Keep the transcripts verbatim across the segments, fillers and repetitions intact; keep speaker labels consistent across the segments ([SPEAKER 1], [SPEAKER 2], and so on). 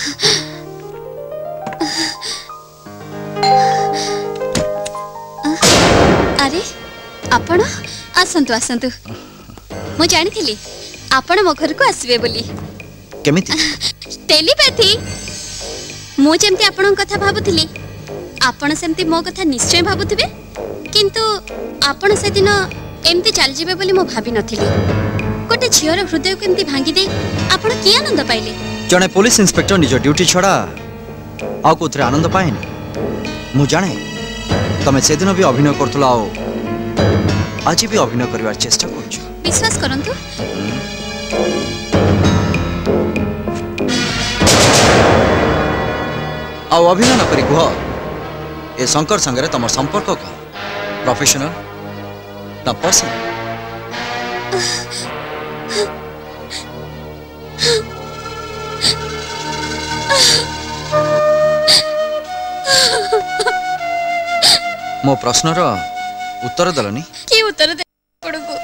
[SPEAKER 1] अरे आपण आसंतु आसंतु मु जानी आपण मो घर को आसबे बोली
[SPEAKER 2] केमिति
[SPEAKER 1] टेलीपैथी मु जेमती आपण कथा भाबुथिली आपण सेमती मो कथा निश्चय भाबुथिबे किंतु आपण से दिन एमती चल जिबे बोली मो भाबी नथिली गोटे झियर हृदय को एमती भांगी दे आपण की आनंद पाइले
[SPEAKER 2] जने पुलिस इंस्पेक्टर निज ड्यूटी छड़ा आ कोथरे आनंद पाएनी मु जाने तमे से दिन भी अभिनय करथला आ आज भी अभिनय करबार चेष्टा करछु
[SPEAKER 1] विश्वास करंतु
[SPEAKER 2] आ अभिनय न करी कह ए शंकर संगे तुम संपर्क कह प्रोफेशनल ना पर्सनल मो प्रश्नर उत्तर दलनी
[SPEAKER 1] की उत्तर दे पड़को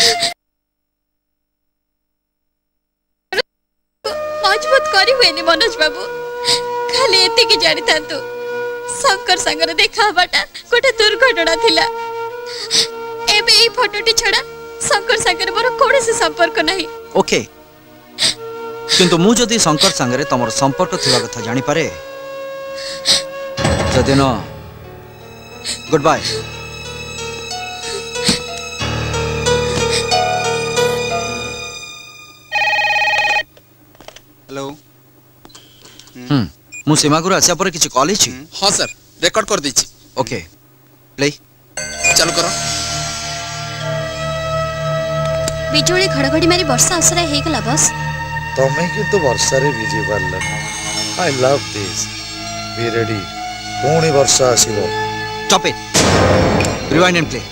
[SPEAKER 1] मजबूत करी हुएनी मनोज बाबू खाली एति की जानि थांतु शंकर संगर देखा बाटा गोटे दुर्घटना थिला एबे ई फोटोटी छड़ा शंकर संगर मोर कोनोसी संपर्क नाही
[SPEAKER 2] ओके किंतु मु जदी शंकर संगरे तमर संपर्क थिबा कथा जानि पारे जदिन गुड बाय
[SPEAKER 3] हेलो
[SPEAKER 2] हम्म मु सीमा गुरु आसिया पर किछि कॉल हिछि
[SPEAKER 3] हां सर रिकॉर्ड कर दैछि
[SPEAKER 2] ओके प्ले
[SPEAKER 3] चालू करो
[SPEAKER 1] बिजोली घड़घड़ी मारी वर्षा असरा हे गला बस
[SPEAKER 4] तमे किंतु वर्षा रे भिजी पारला I love this be ready पुणी वर्षा आसीबो
[SPEAKER 2] stop it rewind and play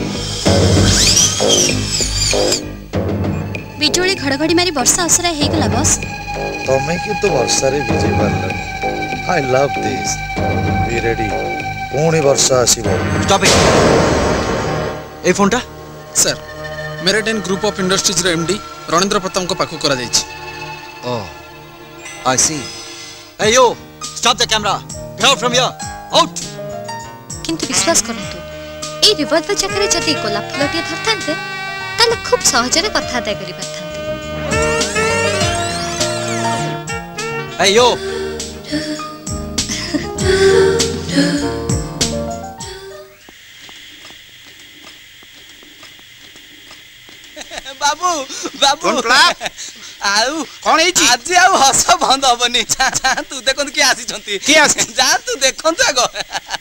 [SPEAKER 1] बिजोली घड़घड़ी मारी वर्षा असरा हे गला बस
[SPEAKER 4] तमे किंतु वर्षा रे भिजी पारला I love this be ready पुणी वर्षा आसीबो
[SPEAKER 2] स्टॉप इट ए फोनटा
[SPEAKER 3] sir Meridian group of industries रो एमडी रणेंद्र प्रताप को पाखु करा जायछि
[SPEAKER 2] ओह आई सी ए यो stop the camera get out from here out
[SPEAKER 1] किंतु विश्वास करंतु ए रिवॉल्वर चक्कर जति गोलाप फुलटिया धरथांते ताले खूब सहजरे कथा दे करि परथांते
[SPEAKER 2] ए यो
[SPEAKER 5] बाबू बाबू आउ
[SPEAKER 3] कोन हेछि
[SPEAKER 5] आज आउ हस बंद होबनी जा जा तू देखन की आसी छंती
[SPEAKER 3] की आसी
[SPEAKER 5] जा तू देखन तो आगो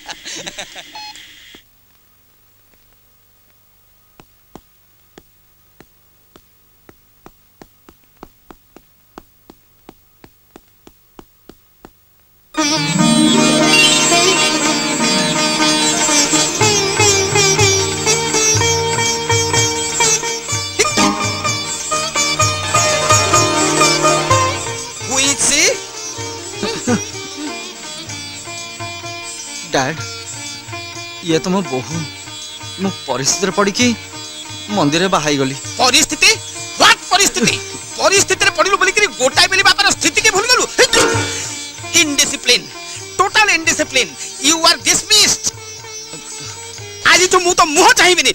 [SPEAKER 2] डैड ये तो मो बहु मो परिस्थिति पड़ी कि मंदिर रे बाहाई गली
[SPEAKER 5] परिस्थिति व्हाट परिस्थिति परिस्थिति रे पड़िलु बोली कि गोटाई बेली बापर स्थिति के भूल गलु indiscipline total indiscipline you are dismissed आज तो मु तो मुह चाहिबिनी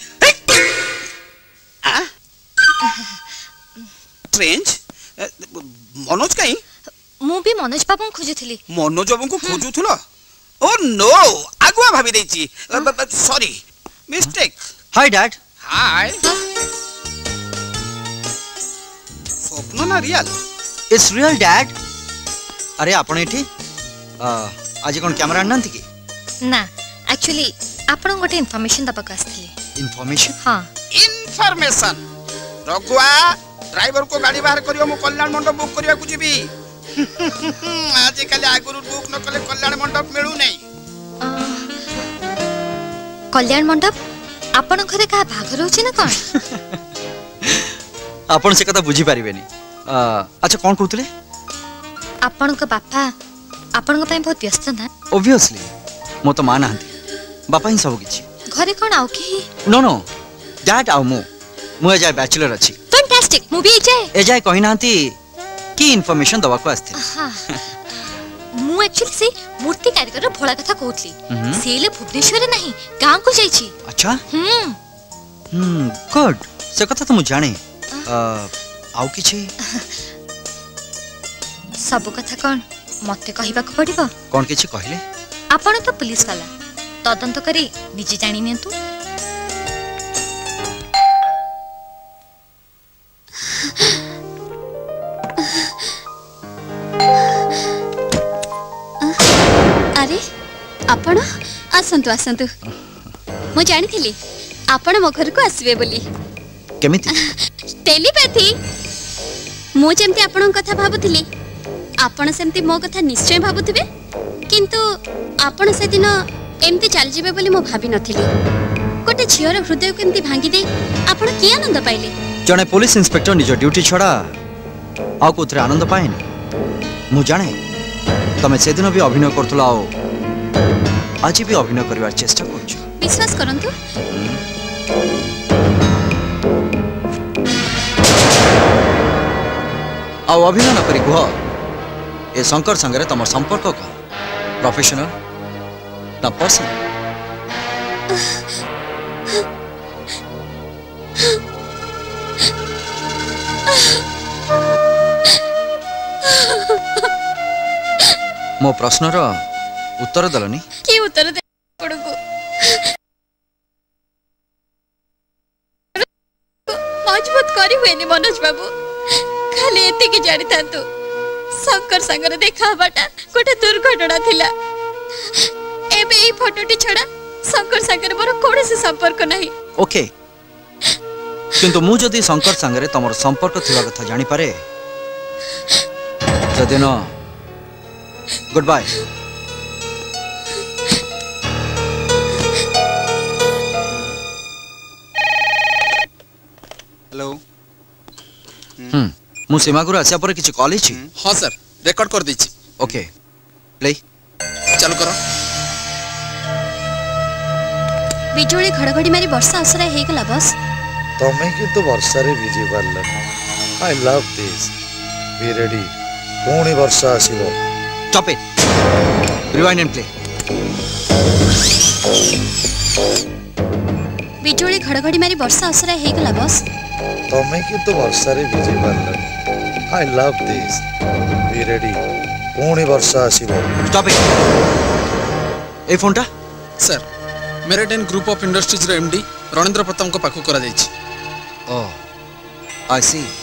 [SPEAKER 5] ट्रेंच मनोज कहीं
[SPEAKER 1] मु भी मनोज बाबू खोजुथिली
[SPEAKER 5] मनोज बाबू को खोजुथलो ओ नो आगुआ भाभी देची sorry mistake
[SPEAKER 2] hi dad
[SPEAKER 5] hi स्वप्न ना रियल
[SPEAKER 2] इट्स रियल डैड अरे आपण एठी आज कोन कैमरा आनंती की
[SPEAKER 1] ना एक्चुअली आपण गोटे इन्फॉर्मेशन दबक आस्थली
[SPEAKER 2] इन्फॉर्मेशन
[SPEAKER 1] हां
[SPEAKER 5] इन्फॉर्मेशन रघुआ ड्राइवर को गाड़ी बाहर करियो मो कल्याण मंडप बुक करिया ku jibi आज कल आगुरु बुक न कले कल्याण मंडप मिलू नहीं
[SPEAKER 1] कल्याण मंडप आपण घरे का भाग रहउछि ना कोन
[SPEAKER 2] आपण से कथा बुझी पारिबेनी अच्छा कोन कहतले
[SPEAKER 1] आपण को बापा आपण को पय बहुत व्यस्त ना
[SPEAKER 2] ऑब्वियसली मो तो माना हंती बापा ही सब किछि
[SPEAKER 1] घरे कोन आउ की
[SPEAKER 2] नो नो डैड आउ मु मु जाय बैचलर अछि
[SPEAKER 1] फैंटास्टिक मूवी जाय
[SPEAKER 2] ए जाय कहि नांती की इन्फॉर्मेशन दवा को आस्ते
[SPEAKER 1] हां
[SPEAKER 6] मु एक्चुअली से मूर्ति कारीगर भोला कथा कहूतली सेले भुवनेश्वर नहीं गांव को जाईची।
[SPEAKER 2] अच्छा
[SPEAKER 6] हम्म
[SPEAKER 2] हम्म गुड से कथा तो मु जाने आउ किछि
[SPEAKER 6] सब कथा कौन मते कहिबा को पड़िबो
[SPEAKER 2] कौन किछि कहले
[SPEAKER 6] आपण तो पुलिस वाला तदंत करी निजे जानि नियंतु।
[SPEAKER 1] अरे आपण आसंतु आसंतु मु जानिथिली आपण मो घर को आसीबे बोली
[SPEAKER 2] केमिति
[SPEAKER 1] टेलीपैथी मु जेमती आपण कथा भाबुथिली आपण सेमती मो कथा निश्चय भाबुथिबे किंतु आपण से दिन एमती चल जिबे बोली मो भाबी नथिली गोटे झियर हृदय को एमती भांगी दे आपण की आनंद पाइले
[SPEAKER 2] जने पुलिस इंस्पेक्टर निज ड्यूटी छड़ा आ कोथरे आनंद पाएनी मु जाने तमे से दिन भी अभिनय करथला आ आज भी अभिनय करबार चेष्टा करछु
[SPEAKER 1] विश्वास करंतु
[SPEAKER 2] आ अभिनय न करी कह ए शंकर संगे तमर संपर्क कह प्रोफेशनल ना पर्सनल मो प्रश्नर उत्तर दलनी
[SPEAKER 1] की उत्तर दे पड़को मजबूत करी हुएनी मनोज बाबू खाली एति की जानि थांतु शंकर संगर देखा हबाटा गोटे दुर्घटना थिला एबे ई फोटोटी छड़ा शंकर संगर मोर कोनोसी संपर्क नाही
[SPEAKER 2] ओके किंतु मु जदी शंकर संगे तमर संपर्क थिबा कथा जानि पारे जदिन गुड बाय
[SPEAKER 3] हेलो
[SPEAKER 2] हम्म मु सीमागुरु आसिया पर किछि कॉल हिछि
[SPEAKER 3] हाँ सर रेकॉर्ड कर दीची
[SPEAKER 2] ओके प्ले
[SPEAKER 3] चालू करो
[SPEAKER 1] बिजोली घड़घड़ी मारी वर्षा असरा हे गला बस
[SPEAKER 4] तमे किंतु वर्षा रे भिजी पारल I love this be ready पुणी वर्षा आसीबो
[SPEAKER 2] stop it rewind and play
[SPEAKER 1] बिजोली घड़घड़ी मारी वर्षा असरा हे गला बस
[SPEAKER 4] तमे किंतु वर्षा रे भिजी पारल I love this be ready पुणी वर्षा आसीबो
[SPEAKER 2] स्टॉप इट ए फोनटा
[SPEAKER 3] sir Meridian group of industries रो एमडी रणेंद्र प्रताप को पाखु करा जायछि
[SPEAKER 2] ओ आई सी